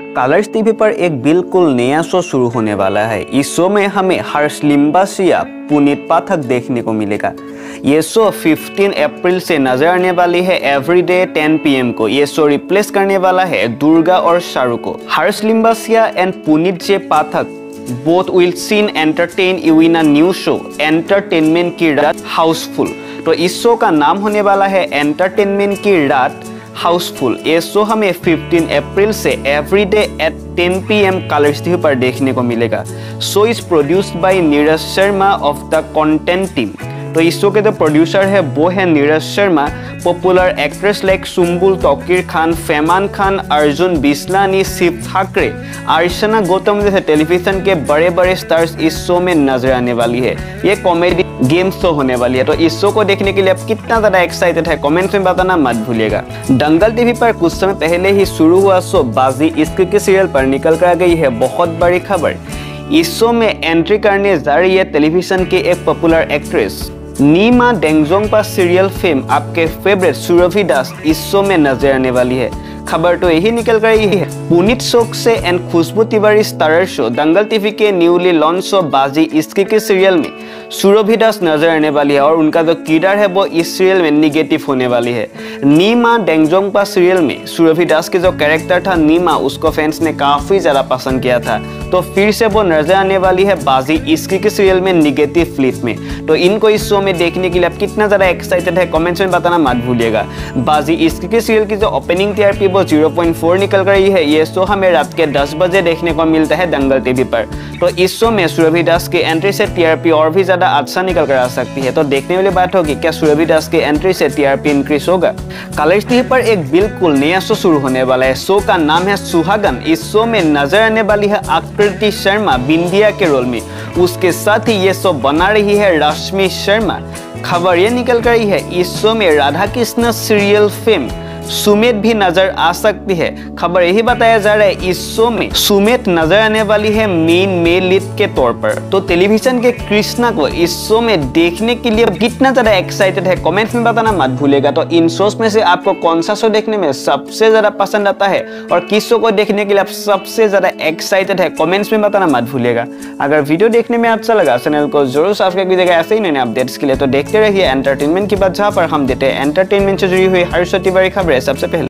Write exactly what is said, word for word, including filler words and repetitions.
Colours TV पर एक बिल्कुल नया शो शुरू होने वाला है। इस शो में हमें हर्ष लिम्बासिया, पुनीत पाठक देखने को मिलेगा। ये शो पंद्रह अप्रैल से नजर आने वाली है एवरीडे टेन पी एम को। ये शो रिप्लेस करने वाला है दुर्गा और शाहरुख को। Harsh Limbasiya and Puneet J Pathak both will seen entertain you in a new show entertainment की रात हाउसफुल। तो इस शो का नाम होने वाला है एंटरटेनमेंट की रात हाउसफुल। ये शो हमें पंद्रह अप्रैल से everyday at ten P M Colors TV पर देखने को मिलेगा। Show is produced by Neeraj Sharma of the content team. तो इस शो के जो प्रोड्यूसर है वो है Neeraj Sharma. Popular actress like Sumbul Touqeer Khan, Fahmaan Khan, Arjun Bijlani, Shiv Thakare, Archana Gautam जैसे टेलीविजन के बड़े बड़े स्टार्स इस शो में नजर आने वाली है। ये कॉमेडी गेम शो होने वाली है। तो इस शो को देखने के लिए आप कितना ज्यादा एक्साइटेड है कमेंट्स में बताना मत भूलिएगा। दंगल टीवी पर कुछ समय पहले ही शुरू हुआ शो बाजी इश्क के सीरियल पर निकल कर गई है बहुत बड़ी खबर। इस शो में एंट्री करने जा रही है टेलीविजन के एक popular actress Neema Denzongpa. Serial fame आपके फेवरेट सुरभि दास इस शो में नजर आने वाली है। खबर तो यही निकल रही है। Puneet Sokse and Khushboo Tiwari starrer show Dangal TV के newly launch show Baazi Ishq के सीरियल में सुरभि दास नजर आने वाली है और उनका जो किरदार है वो इस सीरियल में निगेटिव होने वाली है। नीमा डेंगजोंगपा सीरियल में सुरभि दास के जो कैरेक्टर था नीमा, उसको फैंस ने काफी ज्यादा पसंद किया था। तो फिर से वो नजर आने वाली है बाजी इश्क के सीरियल में निगेटिव फ्लिप में। तो इनको इस शो में देखने के लिए आप कितना ज्यादा एक्साइटेड है कमेंट्स में बताना मत भूलिएगा। बाजी इश्क के सीरियल की जो ओपनिंग टीआरपी वो ज़ीरो पॉइंट फोर निकल रही है। ये शो हमें रात के दस बजे देखने को मिलता है दंगल टीवी पर। तो इस शो में सुरभि दास के एंट्री से टीआरपी और भी ज्यादा अच्छा निकल कर आ सकती है। तो देखने वाली बात होगी क्या सुरभि दास के एंट्री से टीआरपी इंक्रीज होगा। कलर्स टीवी पर एक बिल्कुल नया शो शुरू होने वाला है। शो का नाम है सुहागन। इस शो में नजर आने वाली है आकृति शर्मा बिंदिया के रोल में। उसके साथ ही ये शो बना रही है रश्मि शर्मा। खबर ये निकल रही है इस शो में राधा कृष्ण सीरियल फेम सुमेत भी नजर आ सकती है। खबर यही बताया जा रहा है इस शो में सुमेत नजर आने वाली है मेन मेल लीड के तौर पर। तो टेलीविजन के कृष्णा को इस शो में देखने के लिए कितना ज्यादा एक्साइटेड है कमेंट्स में बताना मत भूलिएगा। तो इन शोज में से आपको कौन सा शो देखने में सबसे ज्यादा पसंद आता है और किस शो को देखने के लिए आप सबसे ज्यादा एक्साइटेड है कमेंट्स में बताना मत भूलिएगा। अगर वीडियो देखने में अच्छा लगा चैनल को जरूर सब्सक्राइब कीजिएगा ऐसे ही नए अपडेट्स के लिए। तो देखते रहिए एंटरटेनमेंट की बात, जहाँ पर हम देते हैं एंटरटेनमेंट से जुड़ी हुई हर तिवारी खबरें सबसे पहले।